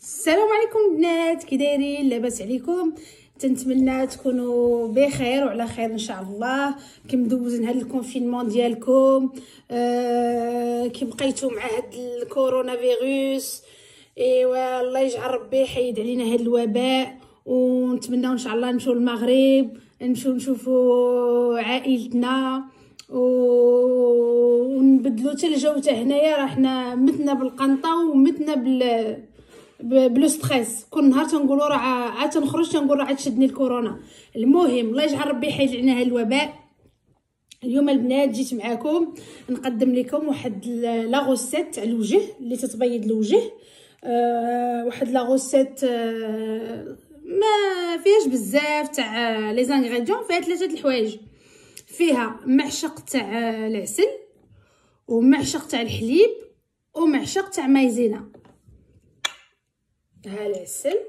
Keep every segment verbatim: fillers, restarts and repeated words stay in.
السلام عليكم البنات، كي دايرين؟ لاباس عليكم؟ تنتمنى تكونوا بخير وعلى خير ان شاء الله. كي مدوزين هاد الكونفينمون ديالكم، آه كي بقيتوا مع هاد الكورونا فيروس، ايوا الله يجعل ربي يحيد علينا هاد الوباء، ونتمنى ان شاء الله نمشيو للمغرب، نمشيو نشوفوا عائلتنا ونبدلوا حتى الجو حتى هنايا. راه حنا متنا بالقنطه ومتنا بال بلو ستريس، كل نهار تنقولوا راه عاد تنخرج تنقول راه عاد شدني الكورونا. المهم الله يجعل ربي يحيد علينا هذا الوباء. اليوم البنات جيت معكم نقدم لكم واحد لا غوسيت تاع الوجه اللي تتبيض الوجه. أه واحد لا غوسيت أه ما فيهاش بزاف تاع لي زانغريديون، فيها ثلاثه الحوايج. فيها معشق تاع العسل، ومعشق تاع الحليب، ومعشق تاع مايزينا. ها العسل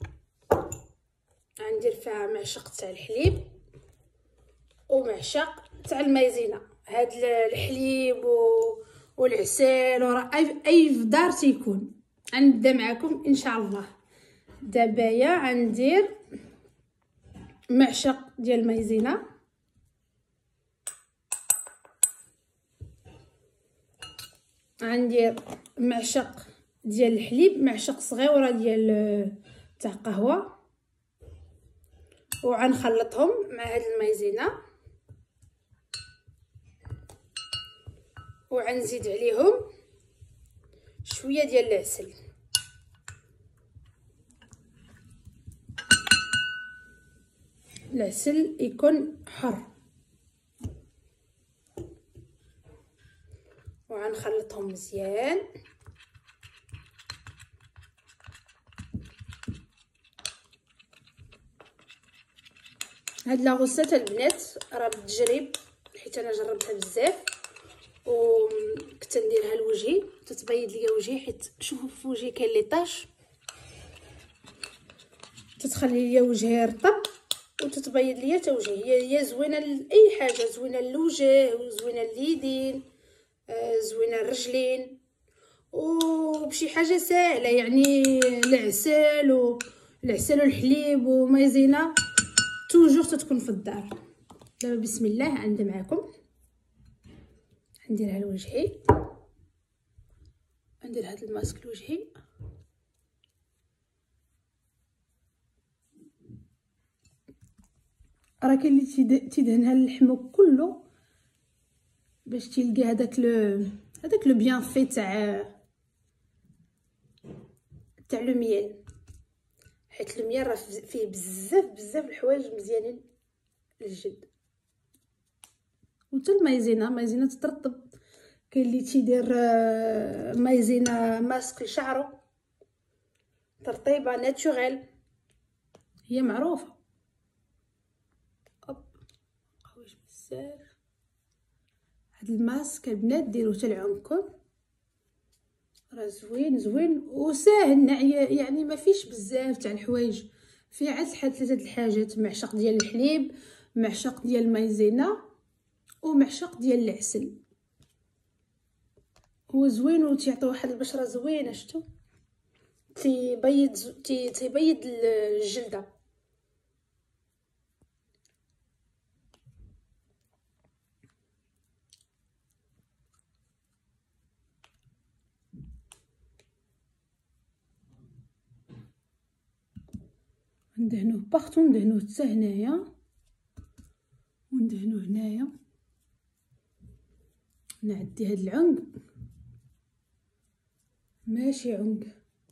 غندير فيها معشق تاع الحليب ومعشق تاع المايزينا. هاد الحليب والعسل وراه اي في دار تيكون. غنبدا معكم ان شاء الله. دابايا غندير معشق ديال المايزينا، غندير معشق ديال الحليب، معشق صغيره ديال تاع قهوه، وغنخلطهم مع هاد المايزينا، وغنزيد عليهم شويه ديال العسل. العسل يكون حر، وغنخلطهم مزيان. هاد لا غوسيت البنات راه بالتجريب، حيت انا جربتها بزاف وكنت نديرها لوجهي، تتبيض ليا وجهي. حيت شوفوا في وجهي كاين لي طاش، تتخلي ليا وجهي رطب وتتبيض ليا حتى وجهي. هي هي زوينه لاي حاجه، زوينه للوجه وزوينه لليدين، آه زوينه للرجلين، وبشي حاجه ساهله. يعني العسل والعسل والحليب ومايزينا توجور تتكون في الدار. دابا بسم الله عندي معكم، نديرها لوجهي، ندير هذا الماسك لوجهي. راه كاين اللي تيدهنها اللحم كله باش تلقى هذاك لو هذاك لو بيان في تاع تاع لو ميل، حيت الميل راه فيه بزاف بزاف الحوايج مزيانين للجلد. وحتى المايزينا، مايزينا تترطب. كاين اللي تيدير مايزينا ماسك لشعرو، ترطيبه ناتوريل، هي معروفه. اوب قويش بزاف هاد الماسك البنات، ديروه حتى لعمكم، راه زوين زوين وساهل. يعني ما فيش بزاف تاع الحوايج، فيه عاد ثلاثه الحاجات: معشق ديال الحليب، معشق ديال المايزينا، ومعشق ديال العسل. هو زوين وتيعطي واحد البشره زوينه. شتو تيبيض تي تيبيض الجلده. ندهنوه باغتو، ندهنوه حتى هنايا، وندهنوه هنايا. نعدي هاد العنق، ماشي عنق،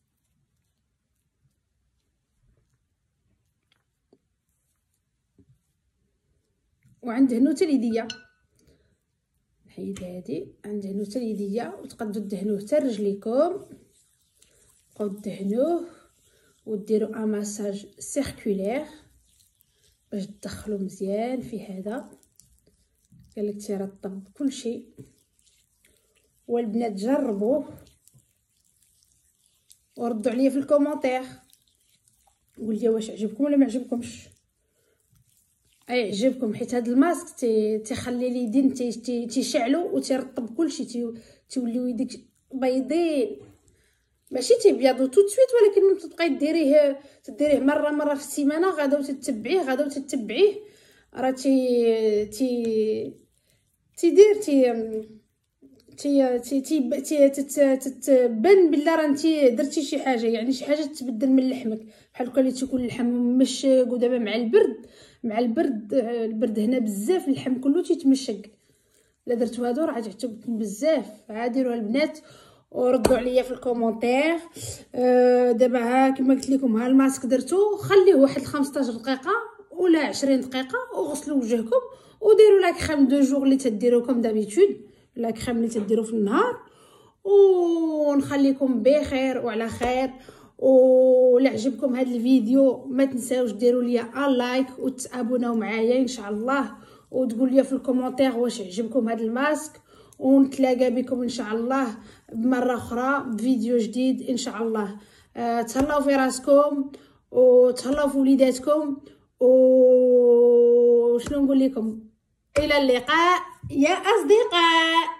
وعندهنو حتى اليديه. نحيد هادي، عندهنو حتى اليديه، وتقدروا دهنوه حتى رجليكم. بقاو دهنوه وديروا ان ماساج سيركولير باش تدخلوا مزيان في هذا. قالك تيرطب كلشي، والبنات جربوه وردوا عليا في الكومونتير، قول لي واش عجبكم ولا ما عجبكمش. اي عجبكم، حيت هذا الماسك تي تيخلي اليدين تيشعلوا وتيرطب كلشي، تيوليو يديك بيضين. ماشي تيبيضو تو سويت، ولكن تبقاي ديريه تديريه مره مره في السيمانه، غدا وتتبعيه غدا وتتبعيه راه تي تي تيدير تي تي تي تي تي تتبان بلا راه انتي درتي شي حاجه، يعني شي حاجه تتبدل من لحمك، بحال هكا اللي تيكون اللحم ممشق. ودابا مع البرد مع البرد البرد هنا بزاف اللحم كله تيتمشق. الا درتو هادو راه تعجبكم بزاف، عاد ديروها البنات وردوا عليا في الكومونتير. أه دابا ها كما قلت لكم ها الماسك درتو، خليه واحد خمسطاش دقيقه ولا عشرين دقيقه وغسلوا وجهكم وديروا لا كريم دو جور اللي تديروا كوم دابيتود، لا كريم اللي تديروا في النهار. ونخليكم بخير وعلى خير. ولا عجبكم هذا الفيديو ما تنساوش ديروا لي لايك وتابوناو معايا ان شاء الله، وتقول لي في الكومونتير واش عجبكم هذا الماسك. ونتلاقى بكم ان شاء الله بمره اخرى بفيديو جديد ان شاء الله. أه تهلاو في راسكم وتهلاو في وليداتكم، وشنو نقول لكم، الى اللقاء يا اصدقاء.